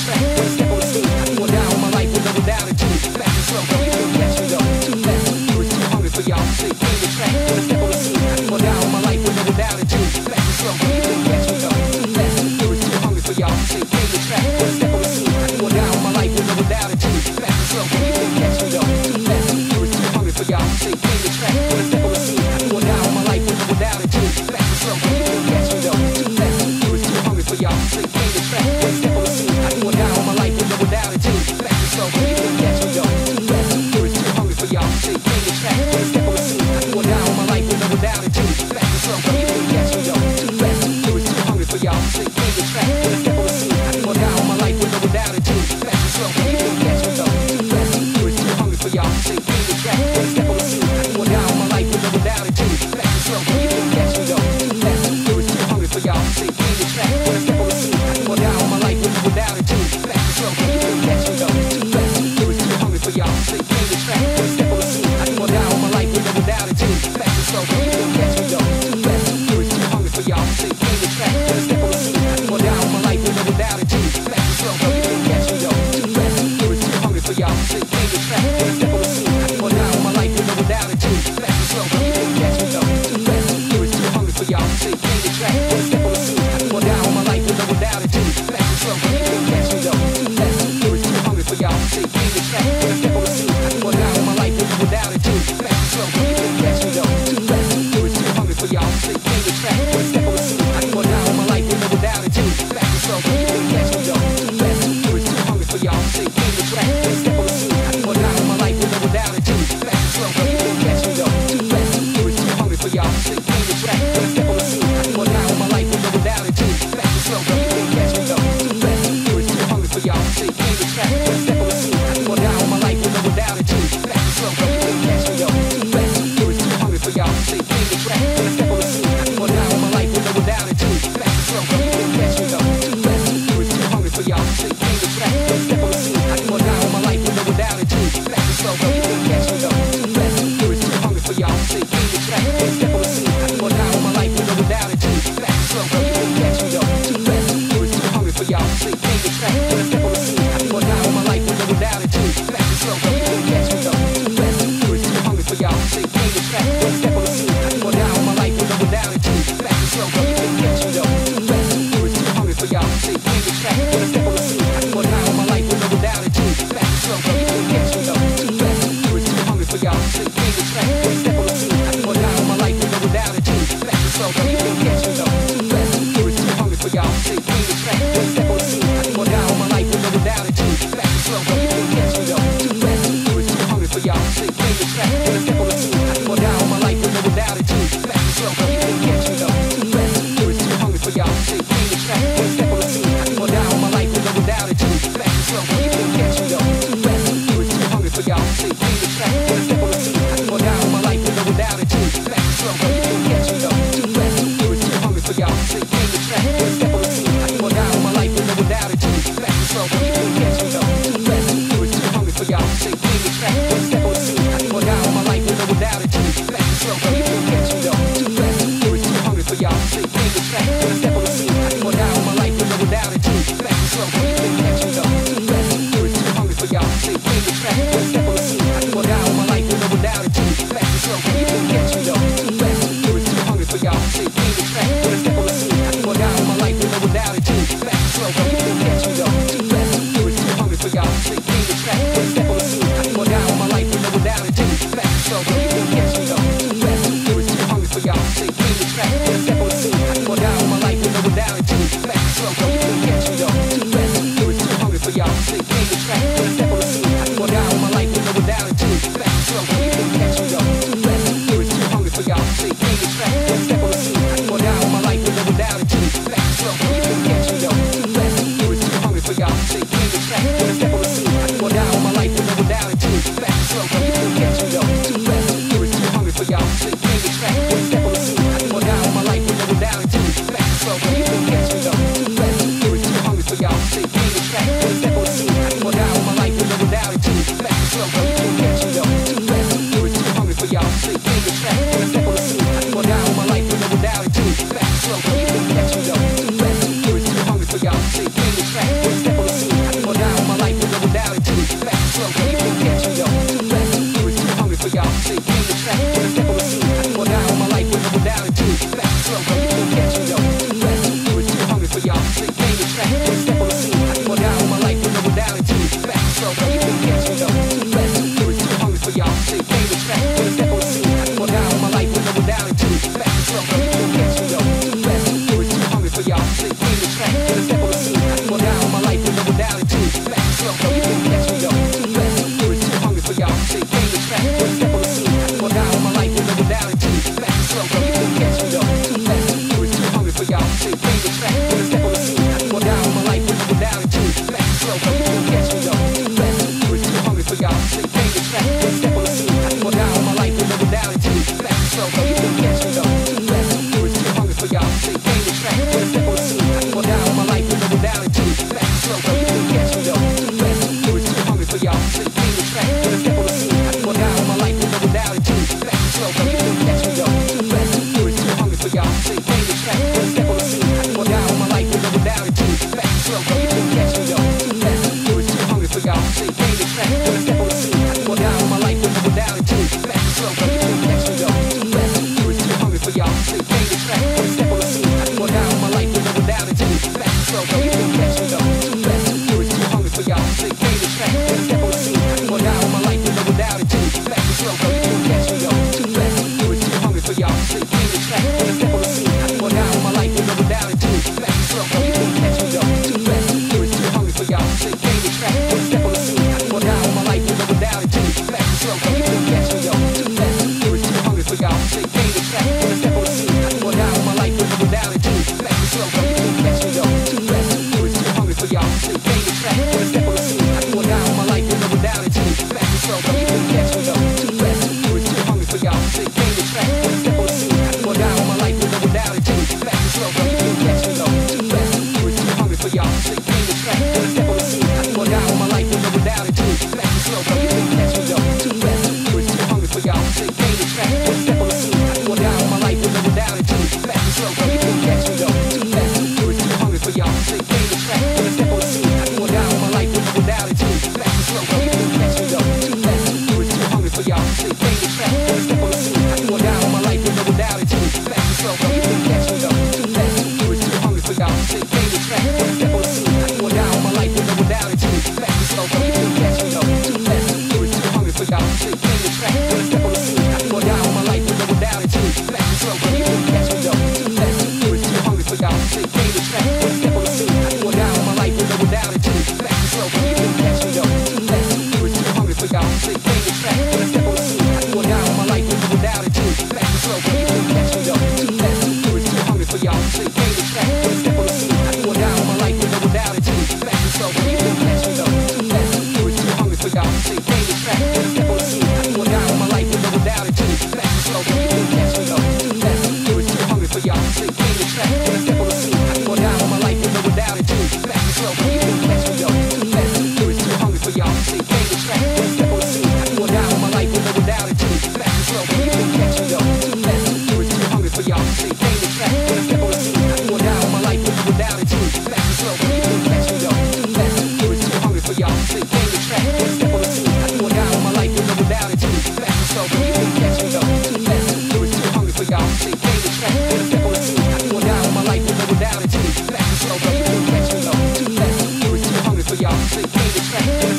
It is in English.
Slow, y'all. Say, gain the track, gonna step on the scene. I can go down on my life with no doubt and two. Back and slow, go, you can catch me, yo. Too fast, you were too hungry for y'all. Say, gain the track, gonna step on the scene. I can go down on my life with no doubt and two. Back and slow, go, you can catch me, yo. Too fast, you were too hungry for y'all. Say, gain the track, gonna step on the scene. I can go down on my life with no doubt and two. Back and slow, go, you can catch me, yo. Too fast, you were too hungry for y'all. Say, gain the track, gonna step on the scene. I can go down on my life with no doubt and two. Back and slow, go, you can catch me, yo. Too fast, you were too hungry for y'all. Say, gain the track, gonna step on the scene. I can go down on my life with no doubt and two. Back and slow, go, you can catch me, yo. Too fast, you were too hungry for y'all. Say, gain the track, gonna step on the scene. I can go down on my life with no doubt and two. Back and slow, go, you can catch me, yo. Too fast, you were too hungry for y'all. Say, gain the track, gonna step on the scene. I can go down on my life with no doubt and two. Back and slow, go, you can catch me, yo. Too fast, you were too hungry for y'all. Say, gain the track, gonna step on the scene. I can go down on my life with no doubt and two. Back and slow, go, you can catch me, yo. Too fast, you were too hungry for y'all. Say, gain the track, gonna step on the scene. I can go down on my life with no doubt and two. Back and slow, go, you can catch me, yo. Too fast, you were too hungry for y'all. Say, gain the track, gonna step on the scene. I can go down on my life with no doubt and two. Back and slow, go, you can catch me, yo. Too fast, you were too hungry for y'all. Say, gain the track, gonna step on the scene. I can go down on my life with no doubt and two. Back and slow, go, you can catch me, yo. Too fast, you were too hungry for y'all. Say, gain the track, gonna step on the scene. I can go down on my life with no doubt and two. Back and slow, go, you can catch me, yo. Too fast, you were too hungry for y'all. Say, gain the track, gonna step on the scene. I can go down on my life with no doubt and two. Back and slow, go, you can catch me, yo. Too fast, you were too hungry for y'all. Say, gain the track, gonna step on the scene. I can go down on my life with no doubt and two. Back and slow, go, you can catch me, yo. Too fast, you were too hungry for y'all. Say, gain the track, gonna step on the scene. I can go down on my life with no doubt and two. Back and slow, go, you can catch me, yo. Too fast, you were too hungry for y'all. Say, gain the track, gonna step on the scene. I can go down on my life with no doubt and two. Back and slow, go, you can catch me, yo. Too fast, you were too hungry for y'all. Say, gain the track, gonna step on the scene. I can go down on my life with no doubt and two. Back and slow, go, you can catch me, yo. Too fast, you were too hungry for y'all. Say, gain the track, gonna step on the scene. I can go down on my life with no doubt and two. Back and slow, go, you can catch me, yo. Too fast, you were too hungry for y'all. Say, gain the track, gonna step on the scene. I can go down on my life with no doubt and two. Back and slow, go, you can catch me, yo. Too fast, you were too hungry for y'all. Say, gain the track, gonna step on the scene. I can go down on my life with no doubt and two. Back and slow, go, you can catch me, yo. Too fast, you were too hungry for y'all. Say, gain the track, gonna step on the scene. I can go down on my life with no doubt and two. Back and slow, go, you can catch me, yo. Too fast, you were too hungry for y'all. Say, gain the track, gonna step on the scene. I can go down on my life with no doubt and two. Back and slow, go, you can catch me, yo. Too fast, you were too hungry for y'all. Say, gain the track, gonna step on the scene. I can go down on my life with no doubt and two. Back and slow, go, you can catch me, yo. Too fast, you were too hungry for y'all. Say, gain the track,